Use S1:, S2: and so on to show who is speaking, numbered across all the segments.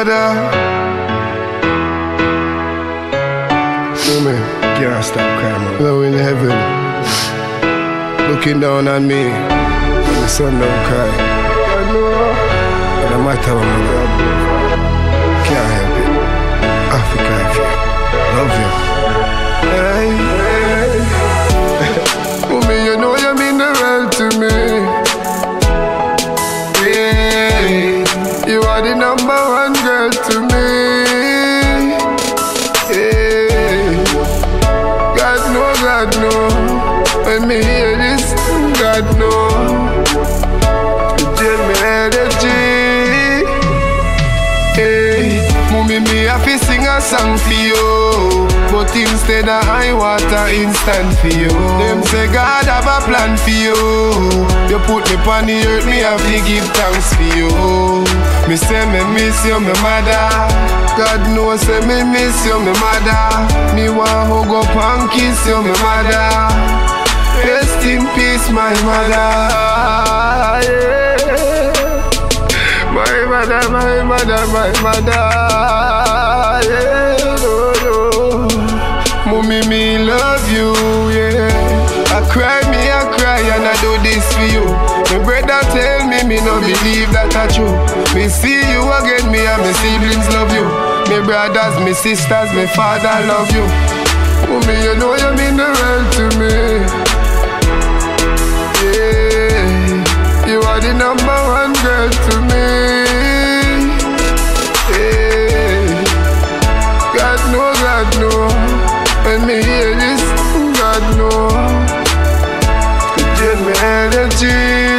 S1: mother. Woman, can't stop crying. Low in heaven, looking down on me, and the sun don't cry. And no matter what my God, can't help it. Africa, if you love you. Hey, hey. Woman, you know you mean the world to me. You are the #1 girl to me. Hey. God know. When me hear this, God know. You tell me energy. Hey. Mommy, me have to sing a song for you, but instead of high water instant for you. Them say God have a plan for you. You put me on the earth, me have to give thanks for you. Me say me miss you, my mother. God knows say me miss you, my mother. Me want hug up and kiss you, my mother. Rest in peace, my mother. Yeah. My mother. Yeah, no. Mommy, me love you, yeah. I cry, and I do this for you. My brother tell me no believe that I true. Me see you again, me and my siblings love you. My brothers, my sisters, my father love you. Mommy, you know you mean the world to me. Yeah, you are the #1 girl to me. Yeah, God know. When me hear this, God know. Give me energy.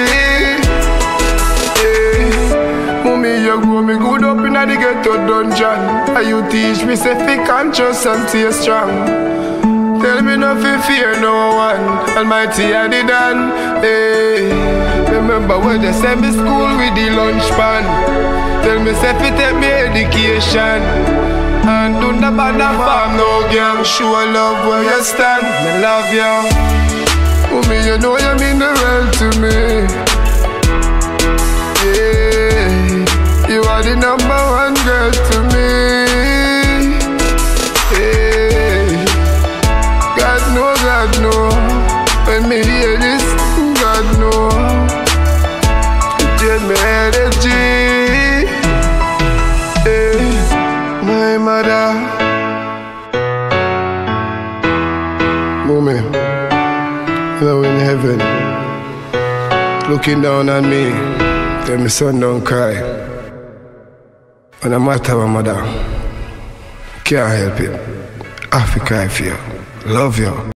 S1: Yeah. Mommy, you grow me good up in the ghetto dungeon. And you teach me say fi conscious and stay strong. Tell me no fi fear no one. Almighty I did done. Hey. Remember when they send me school with the lunch pan. Tell me say fi take me education. And do the bad farm no gang. Show love where you stand. Me love you. Mommy, you know you mean the world to me. Yeah, you are the #1 girl to me. Yeah, God know. When me hear this, God know. You tell me energy. Yeah, my mother. Mommy, low in heaven, looking down on me, tell me son don't cry. And no matter what mother, can't help it. Africa, I feel, love you.